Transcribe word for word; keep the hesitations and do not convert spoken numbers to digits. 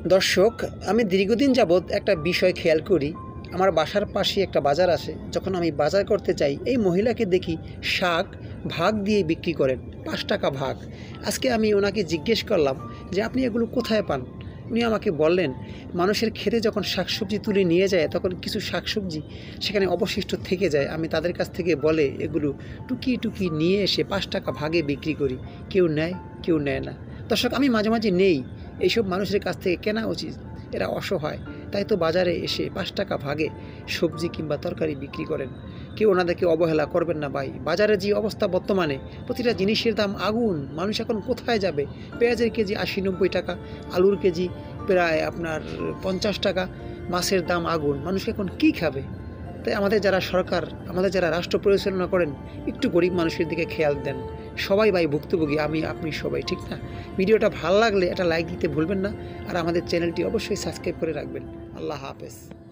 দর্শক, আমি দীর্ঘদিন যাবৎ একটা বিষয় খেয়াল করি। আমার বাসার পাশে একটা বাজার আছে। যখন আমি বাজার করতে চাই, এই মহিলাকে দেখি শাক ভাগ দিয়ে বিক্রি করেন, পাঁচ টাকা ভাগ। আজকে আমি ওনাকে জিজ্ঞেস করলাম যে আপনি এগুলো কোথায় পান। উনি আমাকে বললেন, মানুষের ক্ষেতে যখন শাকসবজি তুলে নিয়ে যায় তখন কিছু শাকসবজি সেখানে অবশিষ্ট থেকে যায়। আমি তাদের কাছ থেকে বলে এগুলো টুকি টুকি নিয়ে এসে পাঁচ টাকা ভাগে বিক্রি করি। কেউ নেয়, কেউ নেয় না। দর্শক, আমি মাঝে মাঝে নেই। এইসব মানুষের কাছ থেকে কেনা উচিত, এরা অসহায়। তাই তো বাজারে এসে পাঁচ টাকা ভাগে সবজি কিংবা তরকারি বিক্রি করেন। কেউ ওনাদেরকে অবহেলা করবেন না ভাই। বাজারে যে অবস্থা বর্তমানে, প্রতিটা জিনিসের দাম আগুন। মানুষ এখন কোথায় যাবে? পেঁয়াজের কেজি আশি নব্বই টাকা, আলুর কেজি প্রায় আপনার পঞ্চাশ টাকা, মাছের দাম আগুন। মানুষ এখন কী খাবে? তাই আমাদের যারা সরকার, আমাদের যারা রাষ্ট্র পরিচালনা করেন, একটু গরিব মানুষের দিকে খেয়াল দেন। সবাই ভাই ভুক্তভোগী, আমি আপনি সবাই, ঠিক না? ভিডিওটা ভালো লাগলে একটা লাইক দিতে ভুলবেন না, আর আমাদের চ্যানেলটি অবশ্যই সাবস্ক্রাইব করে রাখবেন। আল্লাহ হাফেজ।